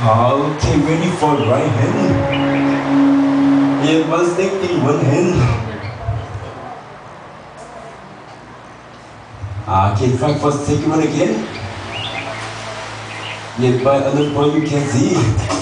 Okay, ready for right hand. Yeah, one stick in one hand. Okay, try for second one again. Yeah, by another point you can see.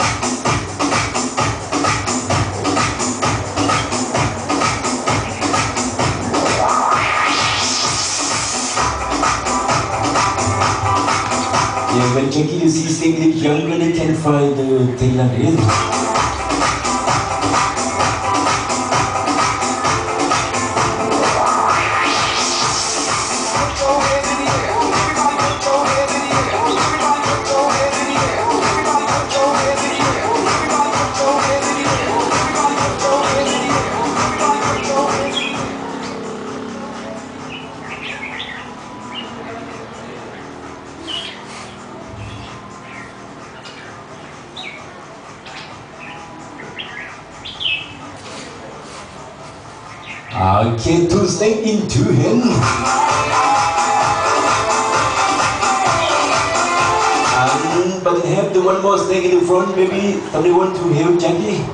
Yeah, when Jackie is still younger, they can find the thing like this. Okay, two step in two hands. But have the one more step in the front, maybe somebody want to help Jackie?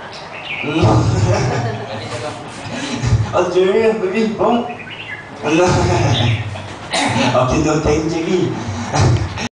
Australia, maybe, huh? Okay, no thank Jackie.